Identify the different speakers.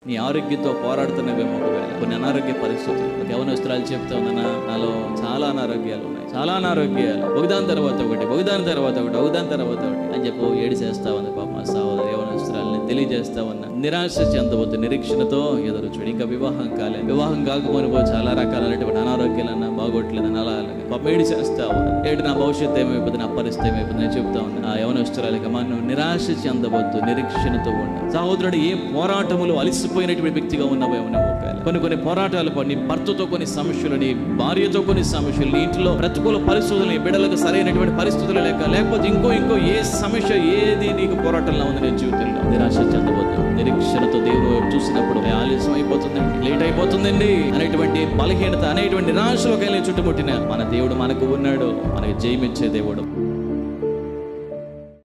Speaker 1: నీ ఆరోగ్యంతో పోరాడుతున్నవేమో ఒకవేళ కొన్ని అనారోగ్య పరిస్థితులు. యవనస్తురాలు చెప్తా ఉందన్నా, నాలో చాలా అనారోగ్యాలు ఉన్నాయి, చాలా అనారోగ్యాలు, ఒకదాని తర్వాత ఒకటి, ఒకదాని తర్వాత ఒకటి, ఒకదాని తర్వాత ఒకటి అని చెప్పి ఏడు చేస్తా ఉంది. పాప మా సహోదరి యవనస్తురాలని తెలియజేస్తా ఉన్నా, నిరాశ చెందవద్దు, నిరీక్షణతో ఎదురు చూడు. ఇంకా వివాహం కాలే, వివాహం కాకపోని చాలా రకాలైనటువంటి అనారోగ్యాలన్నా బాగోట్లేదని అలా పాప ఏడు చేస్తా ఉన్నా. ఏడు నా భవిష్యత్తు ఏమైపోతుంది, నా పరిస్థితి ఏమైపోతుంది అని చెప్తా ఉన్నా. ఆ యవనస్తురాలికి అమ్మా, నువ్వు నిరాశ చెందవద్దు, నిరీక్షణతో ఉండు. సహోదరుడు, ఏ పోరాటములు అలసిపోయినటువంటి వ్యక్తిగా ఉన్నావేమో నువ్వు కొన్ని పోరాటాలు, నీ భర్తతో కొన్ని సమస్యలు, నీ భార్యతో కొన్ని సమస్యలు, నీ ఇంట్లో ప్రతికూల పరిస్థితులు, నీ బిడ్డలకు సరైనటువంటి పరిస్థితులు లేకపోతే ఇంకో ఏ సమస్య ఏది నీకు పోరాటంలో ఉంది నీ జీవితంలో, నిరాశ చెందవద్దు. నిరీక్షణతో దేవుడు వైపు చూసినప్పుడు ఆలస్యం అయిపోతుందండి, లేట్ అయిపోతుందండి అనేటువంటి బలహీనత, అనేటువంటి నిరాశలోకి వెళ్ళి చుట్టుముట్టిన మన దేవుడు మనకు ఉన్నాడు, మనకి జయమిచ్చే దేవుడు.